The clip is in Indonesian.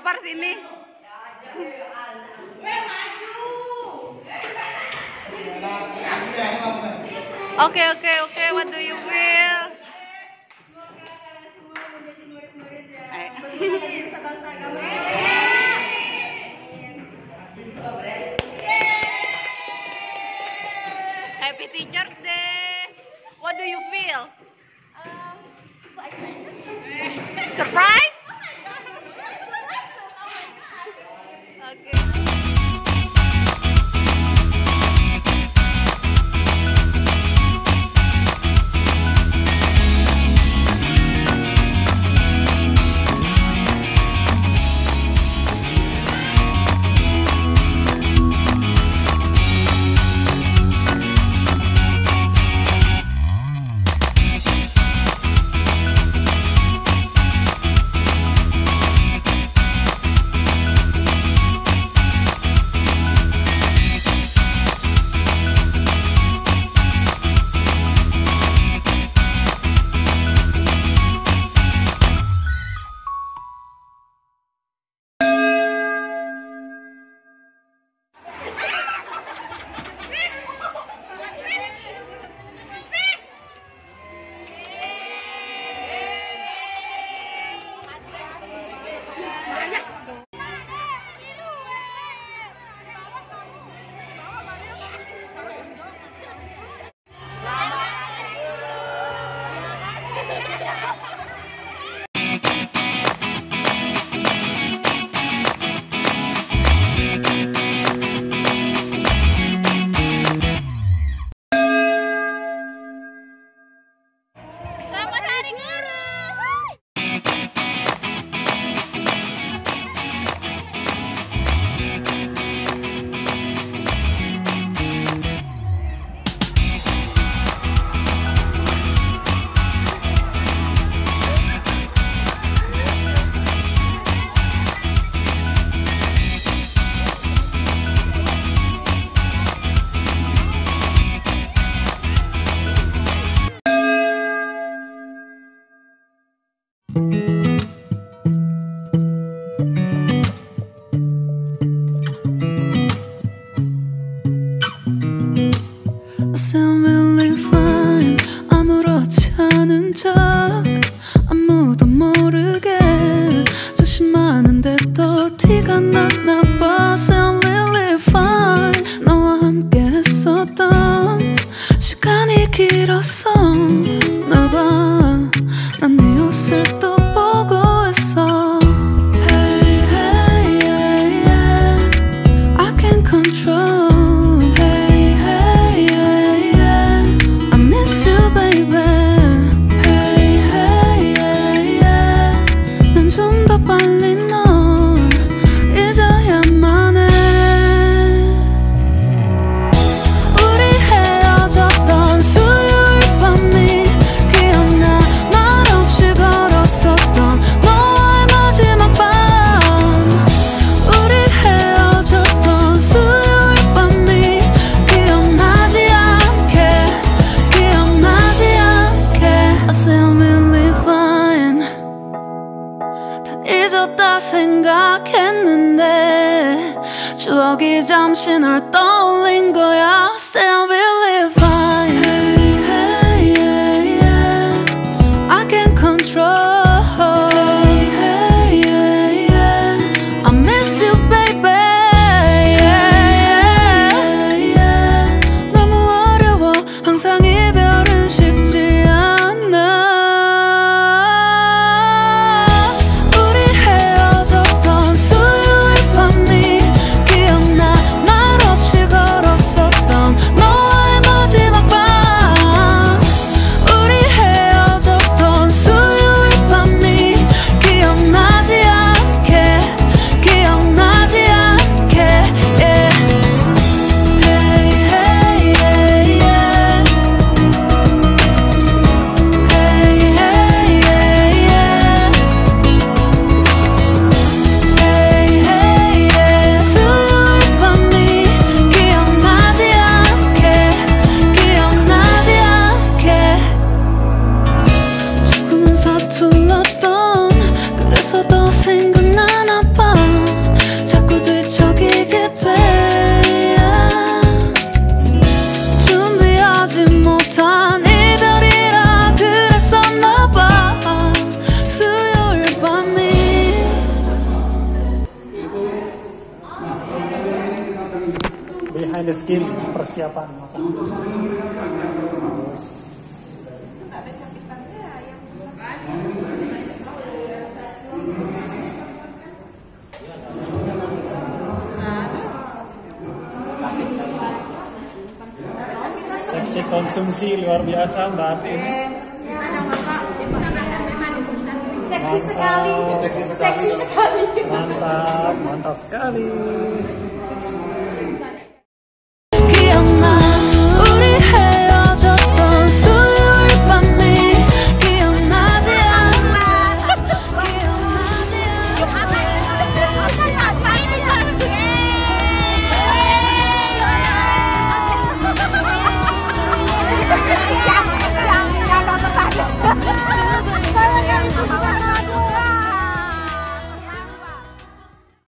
lapar sini. Oke, what do you feel? Happy Teacher's Day. What do you feel? So excited. Surprise? Okay. 아무도 모르게 조심하는데 또 티가 났나 봐. Sound really fine. 너와 함께 했었던 시간이 길었어. 나 봐, 난 네 옷을 또 보고 있어. Hey, hey, yeah, yeah. I can't control. Hey, hey, yeah, yeah. I miss you, baby. 빨리 널 잊어야만 해. 우리 헤어졌던 수요일 밤이 기억나. 말없이 걸었었던 너와의 마지막 밤. 우리 헤어졌던 수요일 밤이 기억나지 않게. I sound really fine. 잊었다 생각했는데 추억이 잠시 널 떠올린 거야. Still really fine. Hey, hey, yeah, yeah. I can't control. Hey, hey, yeah, yeah. I miss you, baby. Yeah, yeah, yeah. 너무 어려워. 항상 이별은 쉽지 않아. 수요일 밤이 기억나. 말 없이 걸었었던 너와의 ada skill persiapan makan. Terus seksi konsumsi luar biasa Mbak ini. Seksi sekali. Seksi sekali. Mantap sekali.